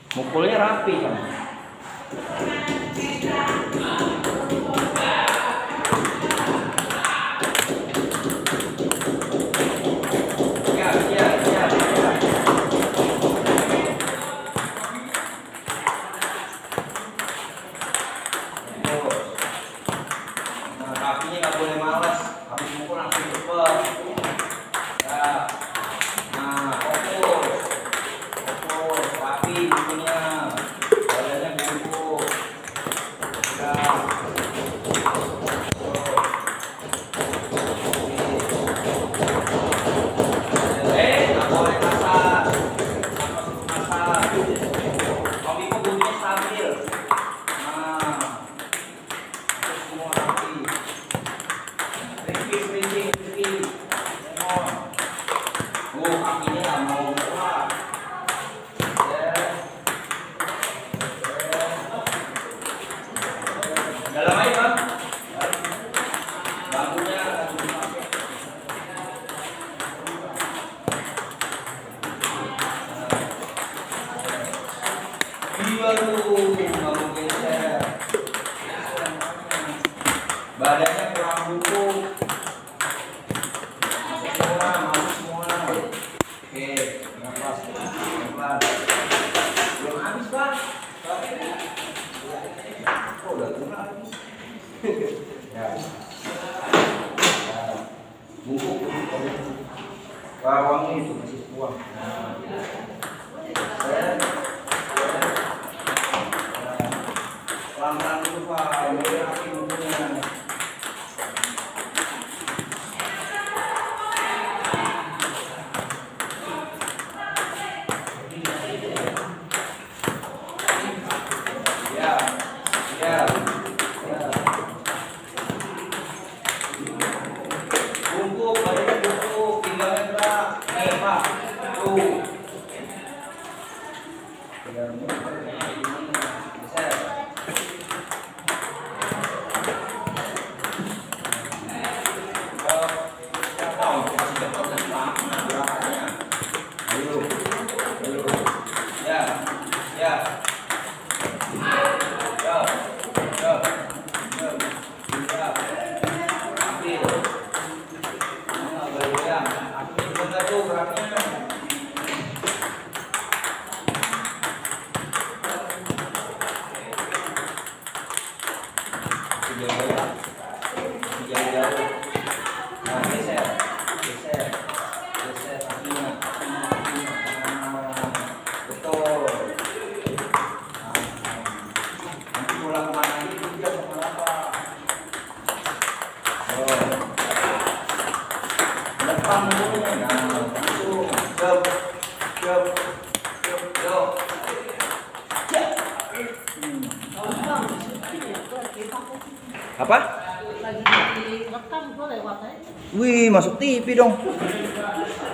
Mukulnya rapi kan. Kakinya nggak boleh malas, habis mukul langsung cepet. Ya, nah fokus, rapi mukulnya, badannya bungkuk. Ya, nggak boleh kasar, kasar. Kopi bunyinya stabil. Nah, semua rapi. Ringkih. Kakinya nggak mau gerak. Dalam aja bang. Bambunya dipakai. Iya tuh, nggak mau geser. Badannya kurang bungkuk. Masuk semua. Oke, nafas pelan. Belum habis bang. Oh, udah turun. Ya. Bungkuk. Bawangnya itu masih buang. Pelan-pelan dulu pak. Ini rapi bungkuknya. Bungkuk, badannya bungkuk, pinggangnya gerak. Pak, tuh. Nah, geser kakinya. Betul. Nanti pulang kemana lagi dia sama apa? Depan mulutnya, nah langsung jauh. Apa? Lagi direkam gue lewat aja. Wih, masuk TV dong.